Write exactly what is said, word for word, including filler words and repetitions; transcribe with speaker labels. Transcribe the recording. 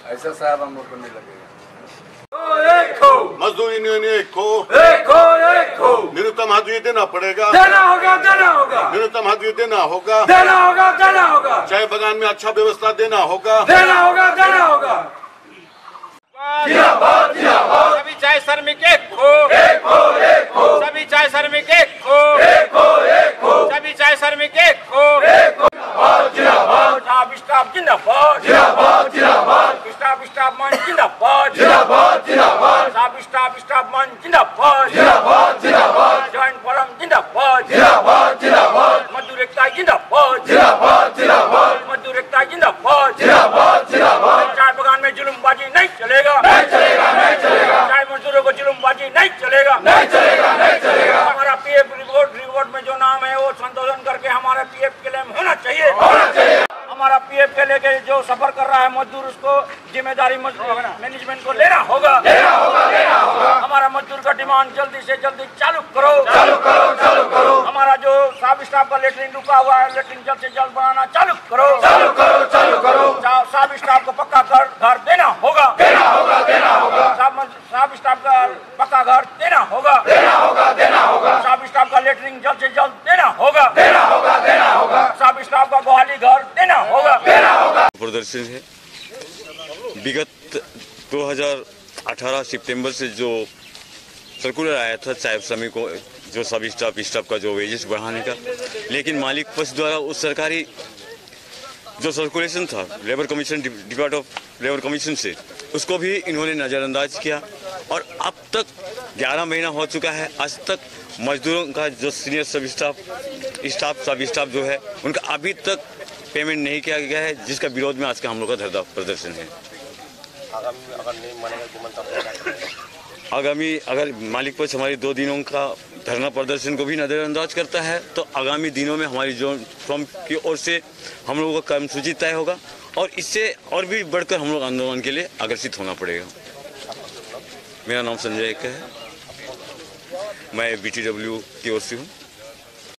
Speaker 1: ऐसा साहब हम लोग को नहीं लगेगा।
Speaker 2: मजदूर यूनियन एक हो,
Speaker 1: एक हो, एक हो।
Speaker 2: न्यूनतम हाजिरी देना पड़ेगा,
Speaker 1: देना होगा, देना होगा,
Speaker 2: न्यूनतम हाजिरी देना होगा,
Speaker 1: देना होगा, देना होगा।
Speaker 2: चाय बगान में अच्छा व्यवस्था देना होगा,
Speaker 1: देना होगा, देना होगा। जिंदाबाद, जिंदाबाद।
Speaker 3: सभी चाय श्रमिक एक हो,
Speaker 1: एक हो, एक हो।
Speaker 3: सभी चाय श्रमिक एक हो,
Speaker 1: एक हो, एक हो।
Speaker 3: सभी चाय श्रमिक एक हो,
Speaker 1: एक हो। जिंदाबाद, जिंदाबाद।
Speaker 3: स्टाफ स्टाफ जिंदाबाद,
Speaker 1: जिंदाबाद, जिंदाबाद।
Speaker 3: स्टाफ स्टाफ मन जिंदाबाद,
Speaker 1: जिंदाबाद, जिंदाबाद।
Speaker 3: स्टाफ स्टाफ स्टाफ मन जिंदाबाद,
Speaker 1: जिंदाबाद, जिंदाबाद।
Speaker 3: जॉइंट फोरम जिंदाबाद,
Speaker 1: जिंदाबाद, जिंदाबाद।
Speaker 3: मजदूर एकता जिंदाबाद,
Speaker 1: जिंदाबाद, जिंदाबाद।
Speaker 3: मजदूर एकता जिंदाबाद,
Speaker 1: जिंदाबाद, जिंदाबाद।
Speaker 3: चाय बगान में जुल्मबाजी नहीं चलेगा,
Speaker 1: नहीं चलेगा, नहीं चलेगा।
Speaker 3: चाय मजदूरों को जुल्मबाजी नहीं चलेगा,
Speaker 1: नहीं चलेगा, नहीं चलेगा।
Speaker 3: हमारा पीएफ रिपोर्ट रिपोर्ट में जो नाम है वो संशोधन करके हमारा पीएफ क्लेम होना चाहिए,
Speaker 1: होना चाहिए।
Speaker 3: हमारा पीएफ के लेके जो सफर कर रहा है मजदूर उसको जिम्मेदारी मैनेजमेंट को लेना होगा,
Speaker 1: लेना होगा, लेना होगा।
Speaker 3: हमारा मजदूर का डिमांड जल्दी से जल्दी चालू करो,
Speaker 1: चालू करो, चालू करो।
Speaker 3: हमारा जो साफ स्टाफ का लेटरिन रुका हुआ है लेटरिन जल्द से जल्द बनाना चालू करो,
Speaker 1: चालू करो, चालू करो।
Speaker 3: साफ स्टाफ को पक्का घर घर देना होगा,
Speaker 1: देना होगा, देना होगा।
Speaker 3: साफ स्टाफ का पक्का घर देना होगा,
Speaker 1: देना होगा, देना होगा।
Speaker 3: साफ स्टाफ का लेटरिन जल्द से जल्द देना होगा,
Speaker 1: देना होगा, देना होगा।
Speaker 3: साफ स्टाफ का गोहाली घर देना होगा,
Speaker 1: देना होगा।
Speaker 4: प्रदर्शन है विगत दो हज़ार अठारह सितंबर से जो सर्कुलर आया था चाय श्रमिकों जो सब स्टाफ स्टाफ का जो वेजेस बढ़ाने का, लेकिन मालिक पक्ष द्वारा उस सरकारी जो सर्कुलेशन था labour commission depart of labour commission से उसको भी इन्होंने नज़रअंदाज किया और अब तक ग्यारह महीना हो चुका है। आज तक मजदूरों का जो सीनियर सब स्टाफ स्टाफ सब स्टाफ जो है उनका अभी तक पेमेंट नहीं किया गया है, जिसका विरोध में आज का हम लोग का धरना प्रदर्शन है। आगामी अगर मालिक पक्ष हमारी दो दिनों का धरना प्रदर्शन को भी नज़रअंदाज करता है तो आगामी दिनों में हमारी जो फर्म की ओर से हम लोगों का कर्मसूची तय होगा और इससे और भी बढ़कर हम लोग आंदोलन के लिए आकर्षित होना पड़ेगा। मेरा नाम संजय एक है, मैं बी टी डब्ल्यू की ओर से हूँ।